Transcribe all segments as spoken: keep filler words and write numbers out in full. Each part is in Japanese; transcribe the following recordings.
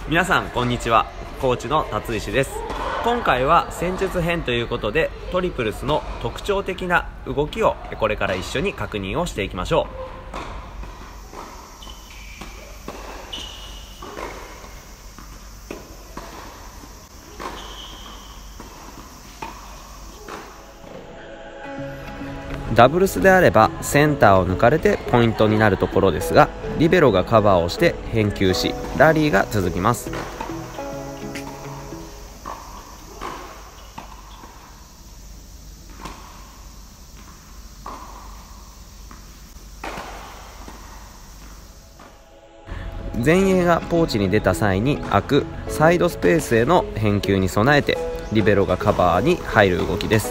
皆さんこんにちは、コーチの辰石です。今回は戦術編ということで、トリプルスの特徴的な動きをこれから一緒に確認をしていきましょう。ダブルスであればセンターを抜かれてポイントになるところですが、リベロがカバーをして返球し、ラリーが続きます。前衛がポーチに出た際に空くサイドスペースへの返球に備えて、リベロがカバーに入る動きです。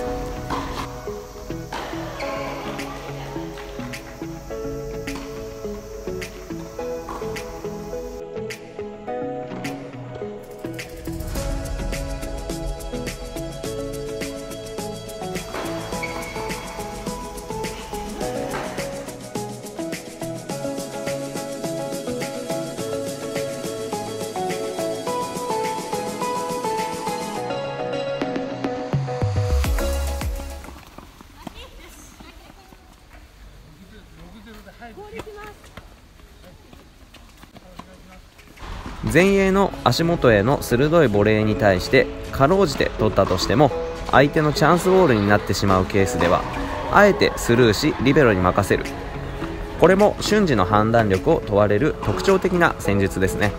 前衛の足元への鋭いボレーに対してかろうじて取ったとしても、相手のチャンスボールになってしまうケースではあえてスルーしリベロに任せる。これも瞬時の判断力を問われる特徴的な戦術ですね。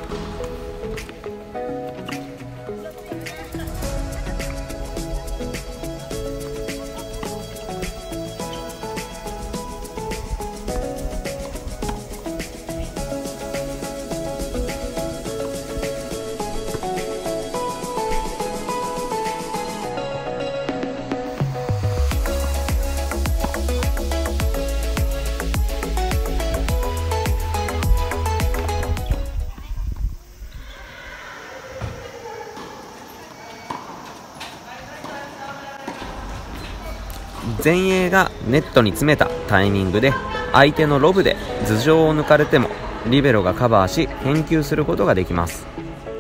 前衛がネットに詰めたタイミングで相手のロブで頭上を抜かれても、リベロがカバーし返球することができます。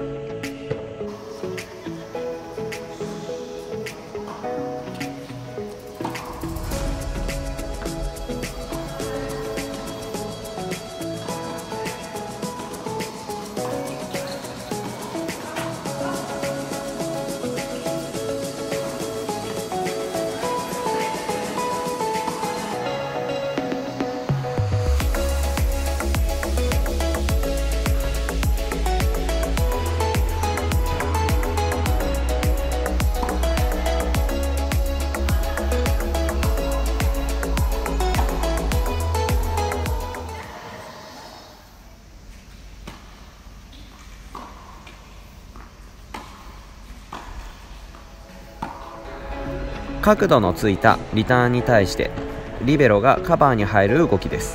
角度のついたリターンに対してリベロがカバーに入る動きです。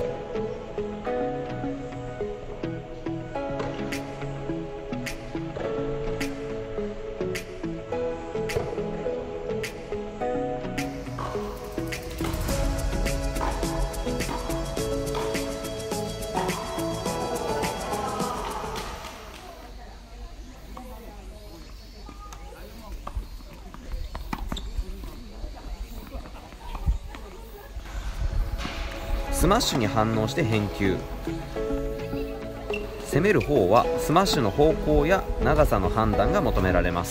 スマッシュに反応して返球。攻める方はスマッシュの方向や長さの判断が求められます。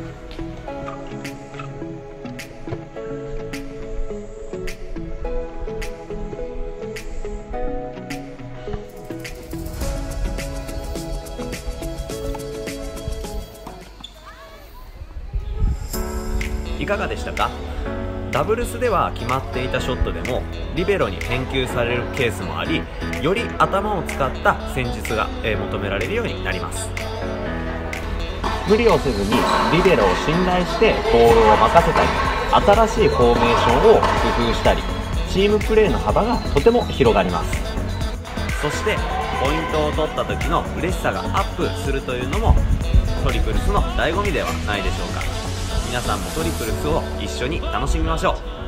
いかがでしたか？ダブルスでは決まっていたショットでもリベロに返球されるケースもあり、より頭を使った戦術が求められるようになります。無理をせずにリベロを信頼してボールを任せたり、新しいフォーメーションを工夫したり、チームプレーの幅がとても広がります。そしてポイントを取った時の嬉しさがアップするというのもトリプルスの醍醐味ではないでしょうか。皆さんもトリプルスを一緒に楽しみましょう。